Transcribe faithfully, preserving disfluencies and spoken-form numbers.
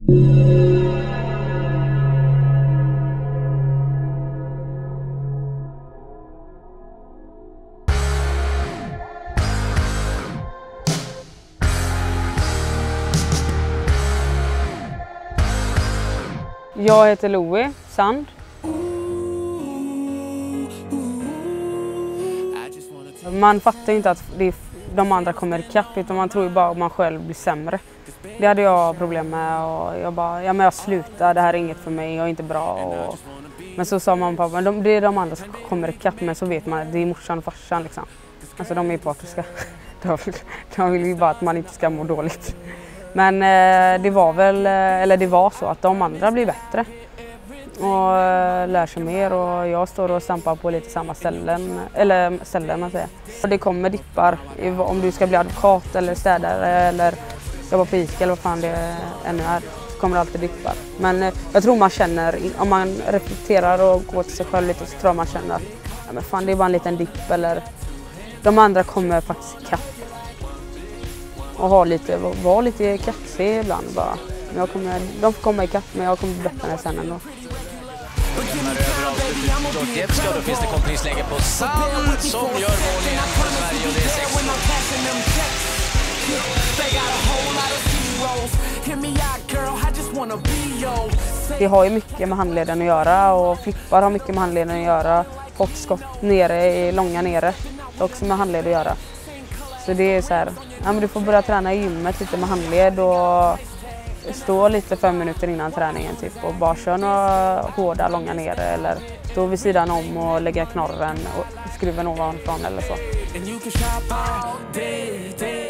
Jag heter Louie Sand. Man fattar inte att det är, de andra kommer ikapp, utan man tror ju bara att man själv blir sämre. Det hade jag problem med och jag bara, ja men jag slutar, det här är inget för mig, jag är inte bra. Och, men så sa man pappa, de, det är de andra som kommer ikapp, men så vet man att det är morsan och farsan liksom. Alltså de är partiska. De, de vill ju bara att man inte ska må dåligt. Men eh, det var väl, eller det var så att de andra blir bättre och eh, lär sig mer, och jag står och stampar på lite samma ställen, eller ställen man säger. Och det kommer dippar, om du ska bli advokat eller städare eller jobba på Ica eller vad fan det ännu är, så kommer det alltid dippar. Men eh, jag tror man känner, om man reflekterar och går till sig själv lite, så tror man känner att ja, men fan, det är bara en liten dipp, eller de andra kommer faktiskt ikapp. Och ha lite, vara lite kaxig ibland bara. Jag kommer, de får komma ikapp, men jag kommer bättre än sen ändå. Då finns det kontringsläge på Sand som gör mål igen för Sverige, och det är sex noll. Vi har ju mycket med handleden att göra, och flippar har mycket med handleden att göra. Hoppskott nere, i långa nere, det är också med handled att göra. Så det är så här, ja, men du får börja träna i gymmet lite med handled och stå lite fem minuter innan träningen typ, och bara köra några hårda långa nere, eller stå vid sidan om och lägga knorren och skruven ovanifrån eller så.